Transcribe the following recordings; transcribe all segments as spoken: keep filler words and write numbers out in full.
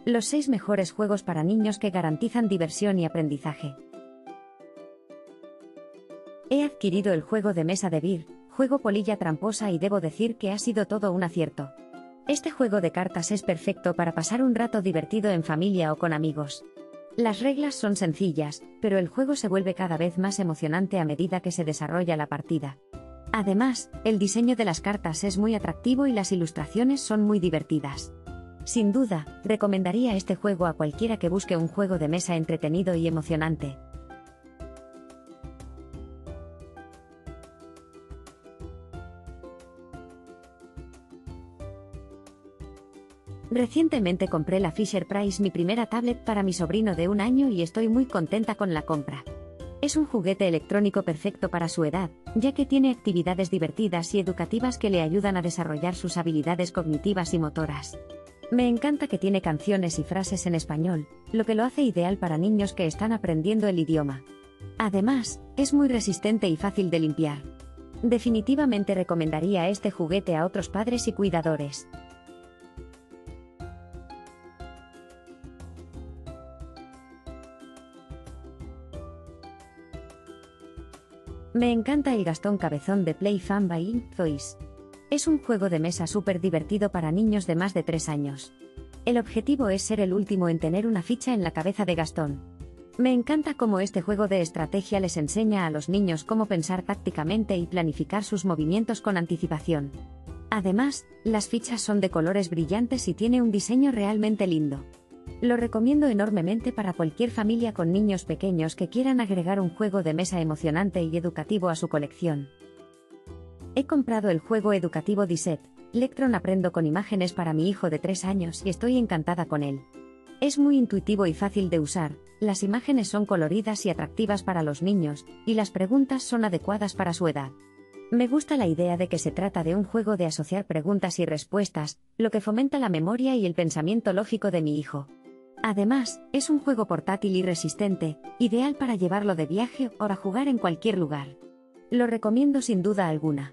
Los seis mejores juegos para niños que garantizan diversión y aprendizaje. He adquirido el juego de mesa de Beer, juego polilla tramposa, y debo decir que ha sido todo un acierto. Este juego de cartas es perfecto para pasar un rato divertido en familia o con amigos. Las reglas son sencillas, pero el juego se vuelve cada vez más emocionante a medida que se desarrolla la partida. Además, el diseño de las cartas es muy atractivo y las ilustraciones son muy divertidas. Sin duda, recomendaría este juego a cualquiera que busque un juego de mesa entretenido y emocionante. Recientemente compré la Fisher-Price, mi primera tablet para mi sobrino de un año, y estoy muy contenta con la compra. Es un juguete electrónico perfecto para su edad, ya que tiene actividades divertidas y educativas que le ayudan a desarrollar sus habilidades cognitivas y motoras. Me encanta que tiene canciones y frases en español, lo que lo hace ideal para niños que están aprendiendo el idioma. Además, es muy resistente y fácil de limpiar. Definitivamente recomendaría este juguete a otros padres y cuidadores. Me encanta el Gastón Cabezón de Play Fun by Toys. Es un juego de mesa súper divertido para niños de más de tres años. El objetivo es ser el último en tener una ficha en la cabeza de Gastón. Me encanta cómo este juego de estrategia les enseña a los niños cómo pensar tácticamente y planificar sus movimientos con anticipación. Además, las fichas son de colores brillantes y tiene un diseño realmente lindo. Lo recomiendo enormemente para cualquier familia con niños pequeños que quieran agregar un juego de mesa emocionante y educativo a su colección. He comprado el juego educativo Disset, Lectron Aprendo con imágenes para mi hijo de tres años y estoy encantada con él. Es muy intuitivo y fácil de usar, las imágenes son coloridas y atractivas para los niños, y las preguntas son adecuadas para su edad. Me gusta la idea de que se trata de un juego de asociar preguntas y respuestas, lo que fomenta la memoria y el pensamiento lógico de mi hijo. Además, es un juego portátil y resistente, ideal para llevarlo de viaje o para jugar en cualquier lugar. Lo recomiendo sin duda alguna.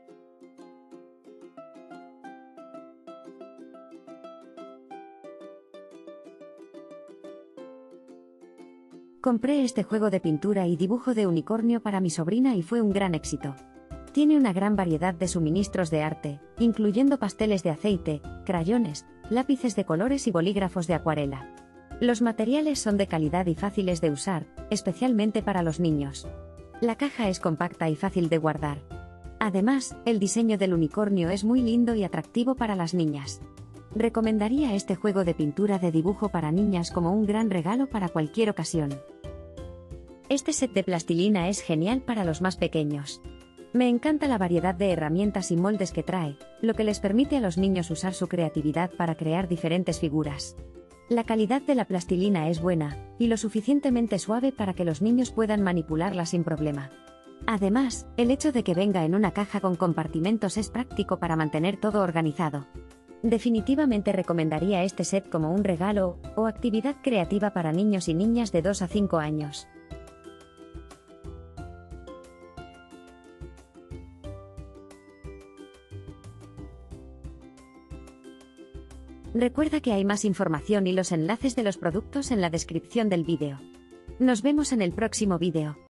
Compré este juego de pintura y dibujo de unicornio para mi sobrina y fue un gran éxito. Tiene una gran variedad de suministros de arte, incluyendo pasteles de aceite, crayones, lápices de colores y bolígrafos de acuarela. Los materiales son de calidad y fáciles de usar, especialmente para los niños. La caja es compacta y fácil de guardar. Además, el diseño del unicornio es muy lindo y atractivo para las niñas. Recomendaría este juego de pintura de dibujo para niñas como un gran regalo para cualquier ocasión. Este set de plastilina es genial para los más pequeños. Me encanta la variedad de herramientas y moldes que trae, lo que les permite a los niños usar su creatividad para crear diferentes figuras. La calidad de la plastilina es buena, y lo suficientemente suave para que los niños puedan manipularla sin problema. Además, el hecho de que venga en una caja con compartimentos es práctico para mantener todo organizado. Definitivamente recomendaría este set como un regalo o actividad creativa para niños y niñas de dos a cinco años. Recuerda que hay más información y los enlaces de los productos en la descripción del vídeo. Nos vemos en el próximo vídeo.